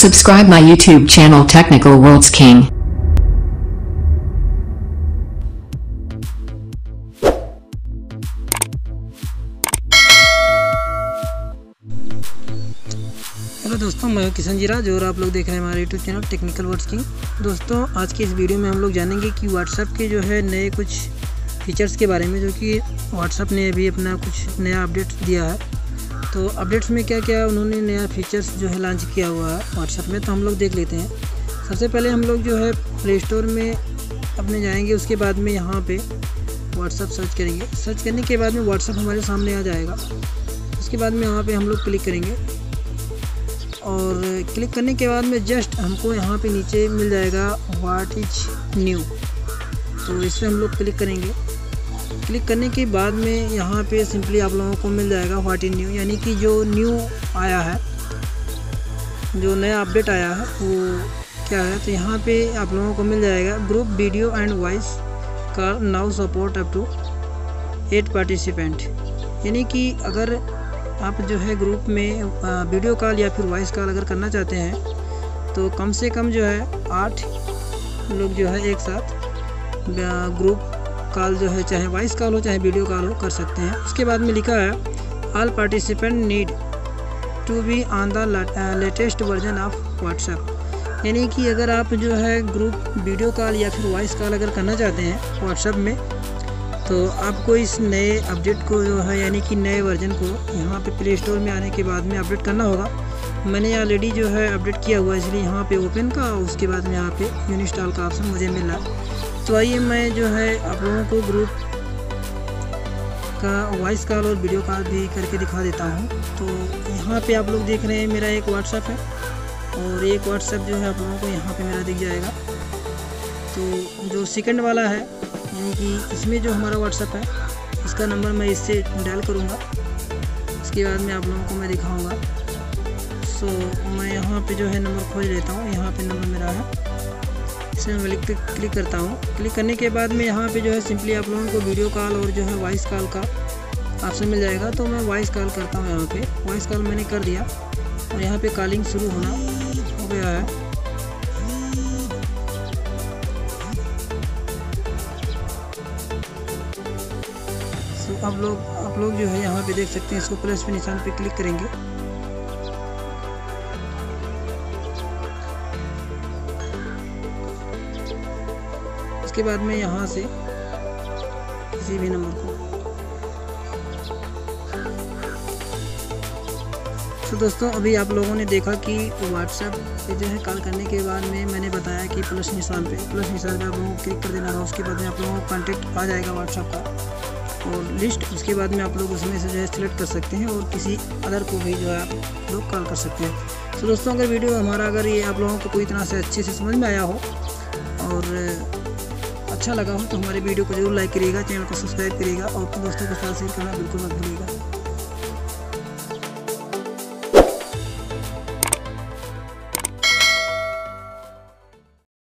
Subscribe my YouTube channel Technical Worlds King. Hello दोस्तों, मैं किशन जी राज और आप लोग देख रहे हैं हमारे YouTube channel technical worlds king. दोस्तों, आज की इस वीडियो में हम लोग जानेंगे कि व्हाट्सएप के जो है नए कुछ फीचर्स के बारे में, जो कि व्हाट्सएप ने अभी अपना कुछ नया अपडेट दिया है। तो अपडेट्स में क्या क्या उन्होंने नया फीचर्स जो है लॉन्च किया हुआ है व्हाट्सएप में, तो हम लोग देख लेते हैं। सबसे पहले हम लोग जो है प्ले स्टोर में अपने जाएंगे, उसके बाद में यहाँ पे व्हाट्सएप सर्च करेंगे। सर्च करने के बाद में व्हाट्सएप हमारे सामने आ जाएगा। उसके बाद में यहाँ पे हम लोग क्लिक करेंगे और क्लिक करने के बाद में जस्ट हमको यहाँ पे नीचे मिल जाएगा व्हाट इज न्यू। तो इस पर हम लोग क्लिक करेंगे। क्लिक करने के बाद में यहाँ पे सिंपली आप लोगों को मिल जाएगा व्हाट इज न्यू, यानी कि जो न्यू आया है, जो नया अपडेट आया है वो क्या है। तो यहाँ पे आप लोगों को मिल जाएगा group video and voice call now support up to 8 participant. यानी कि अगर आप जो है ग्रुप में वीडियो कॉल या फिर वॉइस कॉल अगर करना चाहते हैं तो कम से कम जो है 8 लोग जो है एक साथ ग्रुप कॉल जो है, चाहे वॉइस कॉल हो चाहे वीडियो कॉल हो, कर सकते हैं। उसके बाद में लिखा है all participant need to be on the latest version of WhatsApp. यानी कि अगर आप जो है ग्रुप वीडियो कॉल या फिर वॉइस कॉल अगर करना चाहते हैं व्हाट्सएप में, तो आपको इस नए अपडेट को जो है, यानी कि नए वर्जन को यहाँ पे प्ले स्टोर में आने के बाद में अपडेट करना होगा। मैंने ऑलरेडी जो है अपडेट किया हुआ है, इसलिए यहाँ पे ओपन का, उसके बाद में यहाँ पे इंस्टॉल का ऑप्शन मुझे मिल रहा है। तो आइए मैं जो है आप लोगों को ग्रुप का वॉइस कॉल और वीडियो कॉल भी करके दिखा देता हूँ। तो यहाँ पे आप लोग देख रहे हैं मेरा एक व्हाट्सएप है और एक व्हाट्सएप जो है आप लोगों को यहाँ पे मेरा दिख जाएगा। तो जो सेकंड वाला है, यानी कि इसमें जो हमारा व्हाट्सएप है, इसका नंबर मैं इससे डायल करूँगा। उसके बाद में आप लोगों को मैं दिखाऊँगा। सो मैं यहाँ पे जो है नंबर खोज लेता हूँ। यहाँ पे नंबर मेरा है, इसमें मैं क्लिक करता हूँ। क्लिक करने के बाद में यहाँ पे जो है सिंपली आप लोगों को वीडियो कॉल और जो है वॉइस कॉल का ऑप्शन मिल जाएगा। तो मैं वॉइस कॉल करता हूँ। यहाँ पे वॉइस कॉल मैंने कर दिया और यहाँ पे कॉलिंग शुरू होना हो गया है। तो आप लोग जो है यहाँ पे देख सकते हैं, इसको प्लस पे निशान पे क्लिक करेंगे। उसके बाद में यहाँ से किसी भी नंबर को, तो दोस्तों अभी आप लोगों ने देखा कि व्हाट्सएप पे जो है कॉल करने के बाद में मैंने बताया कि प्लस निशान पे आप लोगों को क्लिक कर देना होगा। उसके बाद में आप लोगों को कॉन्टेक्ट आ जाएगा व्हाट्सएप का और लिस्ट। उसके बाद में आप लोग उसमें से जो है सिलेक्ट कर सकते हैं और किसी अदर को भी जो है आप लोग कॉल कर सकते हैं। तो दोस्तों, अगर वीडियो हमारा अगर ये आप लोगों को पूरी तरह से अच्छे से समझ में आया हो और अच्छा लगा हो तो हमारे वीडियो को जरूर लाइक करिएगा, चैनल को सब्सक्राइब करिएगा और अपने दोस्तों के साथ शेयर करना बिल्कुल मत भूलिएगा।